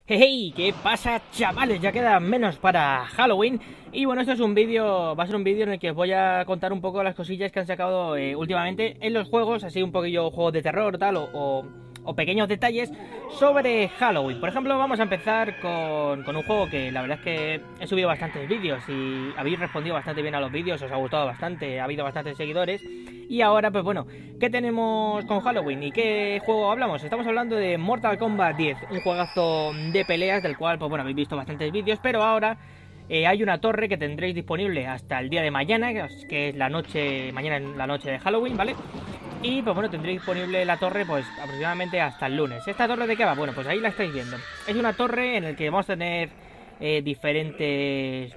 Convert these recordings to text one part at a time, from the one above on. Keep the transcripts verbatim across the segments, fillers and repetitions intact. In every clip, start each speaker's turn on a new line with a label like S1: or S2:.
S1: Hey, ¿qué pasa, chavales? Ya queda menos para Halloween. Y bueno, esto es un vídeo, va a ser un vídeo en el que os voy a contar un poco las cosillas que han sacado eh, últimamente en los juegos, así un poquillo juegos de terror, tal, o, o, o pequeños detalles sobre Halloween. Por ejemplo, vamos a empezar con, con un juego que la verdad es que he subido bastantes vídeos y habéis respondido bastante bien a los vídeos, os ha gustado bastante, ha habido bastantes seguidores. Y ahora, pues bueno, ¿qué tenemos con Halloween? ¿Y qué juego hablamos? Estamos hablando de Mortal Kombat diez, un juegazo de peleas del cual, pues bueno, habéis visto bastantes vídeos, pero ahora eh, hay una torre que tendréis disponible hasta el día de mañana, que es la noche, mañana en la noche de Halloween, ¿vale? Y pues bueno, tendréis disponible la torre pues aproximadamente hasta el lunes. ¿Esta torre de qué va? Bueno, pues ahí la estáis viendo. Es una torre en la que vamos a tener eh, diferentes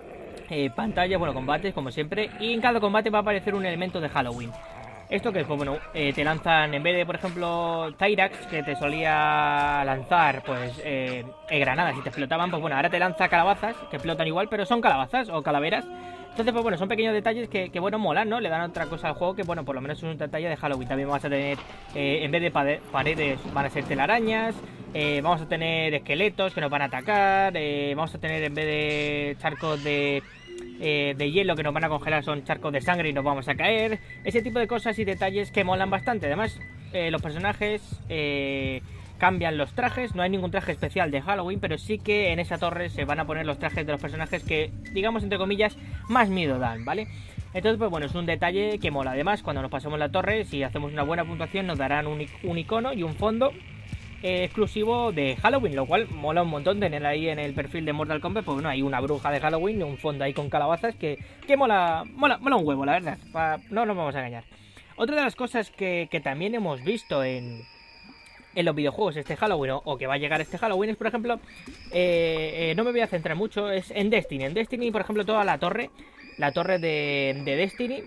S1: eh, pantallas, bueno, combates como siempre, y en cada combate va a aparecer un elemento de Halloween. Esto que, pues bueno, eh, te lanzan, en vez de, por ejemplo, Tyrax, que te solía lanzar, pues, eh, granadas y te explotaban, pues bueno, ahora te lanza calabazas, que explotan igual, pero son calabazas o calaveras. Entonces, pues bueno, son pequeños detalles que, que bueno, molan, ¿no? Le dan otra cosa al juego que, bueno, por lo menos es un detalle de Halloween. También vamos a tener, eh, en vez de paredes, van a ser telarañas, eh, vamos a tener esqueletos que nos van a atacar, eh, vamos a tener, en vez de charcos de... Eh, de hielo que nos van a congelar, son charcos de sangre y nos vamos a caer. Ese tipo de cosas y detalles que molan bastante. Además, eh, los personajes eh, cambian los trajes. No hay ningún traje especial de Halloween, pero sí que en esa torre se van a poner los trajes de los personajes que, digamos, entre comillas, más miedo dan, ¿vale? Entonces, pues bueno, es un detalle que mola. Además, cuando nos pasemos la torre, si hacemos una buena puntuación, nos darán un, un icono y un fondo Eh, exclusivo de Halloween, lo cual mola un montón tener ahí en el perfil de Mortal Kombat. Pues bueno, hay una bruja de Halloween y un fondo ahí con calabazas que, que mola, mola, mola un huevo, la verdad. Pa, no nos vamos a engañar. Otra de las cosas que, que también hemos visto en, en los videojuegos este Halloween, o, o que va a llegar este Halloween, es, por ejemplo, eh, eh, no me voy a centrar mucho, es en Destiny. En Destiny, por ejemplo, toda la torre, la torre de, de Destiny,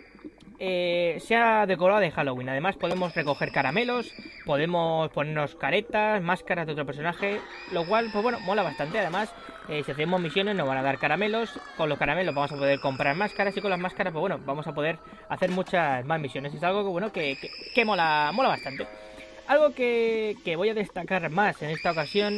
S1: Eh, se ha decorado de Halloween. Además podemos recoger caramelos, podemos ponernos caretas, máscaras de otro personaje, lo cual, pues bueno, mola bastante. Además, eh, si hacemos misiones nos van a dar caramelos, con los caramelos vamos a poder comprar máscaras y con las máscaras, pues bueno, vamos a poder hacer muchas más misiones. Es algo que, bueno, que, que, que mola, mola bastante. Algo que, que voy a destacar más en esta ocasión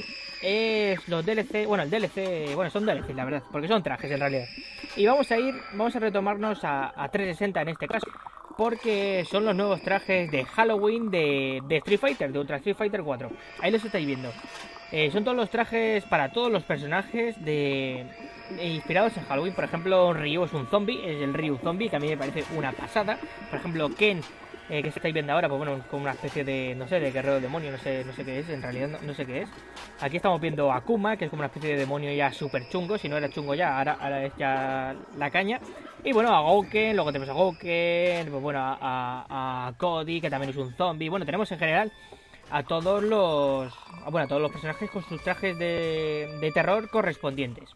S1: es los D L C, bueno, el D L C, bueno, son D L C, la verdad, porque son trajes en realidad. Y vamos a ir, vamos a retomarnos a, a trescientos sesenta en este caso, porque son los nuevos trajes de Halloween de, de Street Fighter, de Ultra Street Fighter cuatro. Ahí los estáis viendo. Eh, son todos los trajes para todos los personajes de, de inspirados en Halloween. Por ejemplo, Ryu es un zombie, es el Ryu zombie, que a mí me parece una pasada. Por ejemplo, Ken, Eh, que estáis viendo ahora, pues bueno, como una especie de, no sé, de guerrero demonio, no sé, no sé qué es, en realidad no, no sé qué es. Aquí estamos viendo a Akuma, que es como una especie de demonio ya súper chungo, si no era chungo ya, ahora, ahora es ya la caña. Y bueno, a Gouken, luego tenemos a Gouken, pues bueno, a, a, a Cody, que también es un zombie. Bueno, tenemos en general a todos los, bueno, a todos los personajes con sus trajes de, de terror correspondientes.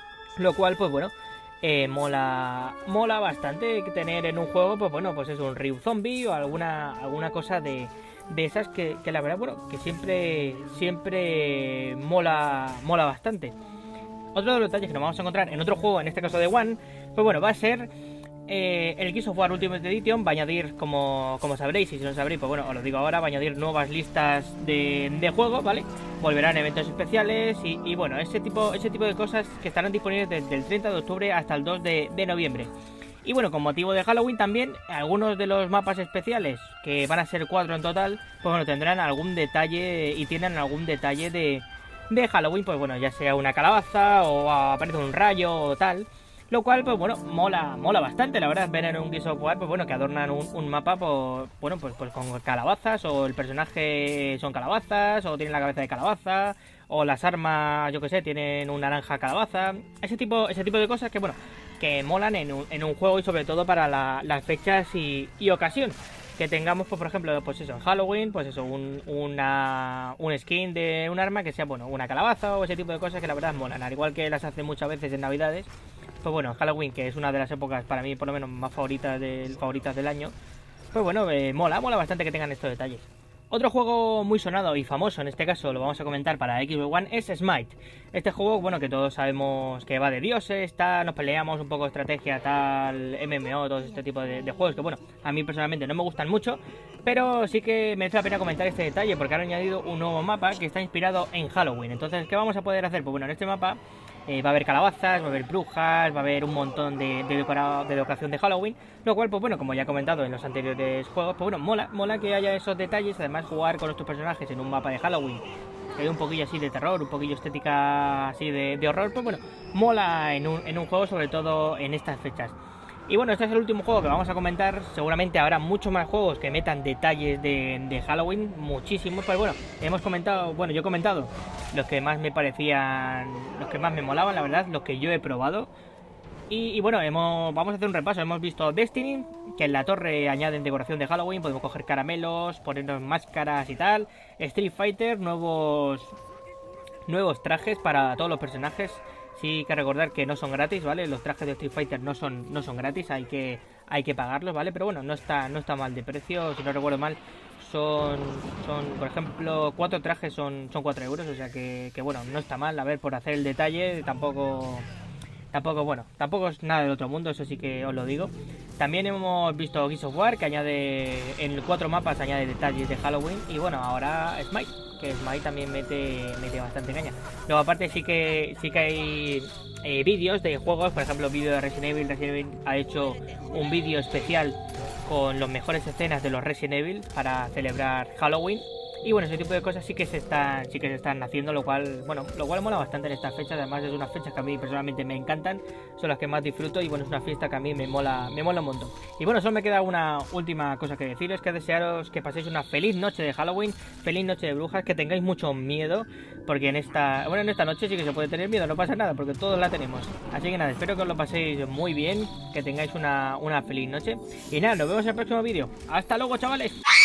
S1: Lo cual, pues bueno, Eh, mola mola bastante tener en un juego, pues bueno, pues es un Ryu zombie o alguna alguna cosa de, de esas que, que la verdad, bueno, que siempre siempre mola mola bastante. Otro de los detalles que nos vamos a encontrar en otro juego, en este caso de One, pues bueno, va a ser eh, el Gears of War Ultimate Edition. Va a añadir, como, como sabréis, y si no sabréis, pues bueno, os lo digo ahora, va a añadir nuevas listas de, de juego, ¿vale? Volverán eventos especiales y, y bueno, ese tipo, ese tipo de cosas que estarán disponibles desde el treinta de octubre hasta el dos de, de noviembre. Y bueno, con motivo de Halloween también, algunos de los mapas especiales, que van a ser cuatro en total, pues bueno, tendrán algún detalle y tienen algún detalle de, de Halloween, pues bueno, ya sea una calabaza o aparece un rayo o tal. Lo cual, pues bueno, mola mola bastante, la verdad, ver en un Gears of War, pues bueno, que adornan un, un mapa, pues, bueno, pues, pues con calabazas, o el personaje son calabazas, o tienen la cabeza de calabaza, o las armas, yo que sé, tienen un naranja calabaza, ese tipo ese tipo de cosas que, bueno, que molan en un, en un juego y sobre todo para la, las fechas y, y ocasión que tengamos, pues por ejemplo, pues eso, en Halloween, pues eso, un, una, un skin de un arma que sea, bueno, una calabaza o ese tipo de cosas que la verdad molan, al igual que las hace muchas veces en Navidades. Pues bueno, Halloween, que es una de las épocas para mí por lo menos más favoritas del, favoritas del año, pues bueno, eh, mola, mola bastante que tengan estos detalles. Otro juego muy sonado y famoso, en este caso lo vamos a comentar para Xbox One, es Smite. Este juego, bueno, que todos sabemos que va de dioses, tal, nos peleamos, un poco de estrategia, tal, M M O, todo este tipo de, de juegos que, bueno, a mí personalmente no me gustan mucho, pero sí que merece la pena comentar este detalle porque han añadido un nuevo mapa que está inspirado en Halloween. Entonces, ¿qué vamos a poder hacer? Pues bueno, en este mapa Eh, va a haber calabazas, va a haber brujas, va a haber un montón de, de, decorado, de decoración de Halloween, lo cual, pues bueno, como ya he comentado en los anteriores juegos, pues bueno, mola, mola que haya esos detalles, además jugar con nuestros personajes en un mapa de Halloween, que hay un poquillo así de terror, un poquillo estética así de, de horror, pues bueno, mola en un, en un juego, sobre todo en estas fechas. Y bueno, este es el último juego que vamos a comentar. Seguramente habrá muchos más juegos que metan detalles de, de Halloween, muchísimos. Pero bueno, hemos comentado, bueno, yo he comentado los que más me parecían, los que más me molaban, la verdad, los que yo he probado. Y, y bueno, hemos, vamos a hacer un repaso. Hemos visto Destiny, que en la torre añaden decoración de Halloween, podemos coger caramelos, ponernos máscaras y tal. Street Fighter, nuevos, nuevos trajes para todos los personajes. Sí que recordar que no son gratis, ¿vale? Los trajes de Street Fighter no son, no son gratis, hay que, hay que pagarlos, ¿vale? Pero bueno, no está, no está mal de precio, si no recuerdo mal, son, son por ejemplo, cuatro trajes son, son cuatro euros, o sea que, que bueno, no está mal, a ver, por hacer el detalle, tampoco... Tampoco, bueno, tampoco es nada del otro mundo, eso sí que os lo digo. También hemos visto Gears of War, que añade, en cuatro mapas añade detalles de Halloween. Y bueno, ahora Smite, que Smite también mete, mete bastante caña. Luego aparte sí que sí que hay eh, vídeos de juegos, por ejemplo, vídeo de Resident Evil. Resident Evil ha hecho un vídeo especial con las mejores escenas de los Resident Evil para celebrar Halloween. Y bueno, ese tipo de cosas sí que se están, sí que se están haciendo, lo cual, bueno, lo cual mola bastante en estas fechas. Además es unas fechas que a mí personalmente me encantan, son las que más disfruto y bueno, es una fiesta que a mí me mola, me mola un montón. Y bueno, solo me queda una última cosa que deciros, que desearos que paséis una feliz noche de Halloween, feliz noche de brujas, que tengáis mucho miedo, porque en esta, bueno, en esta noche sí que se puede tener miedo, no pasa nada, porque todos la tenemos. Así que nada, espero que os lo paséis muy bien, que tengáis una, una feliz noche. Y nada, nos vemos en el próximo vídeo. Hasta luego, chavales.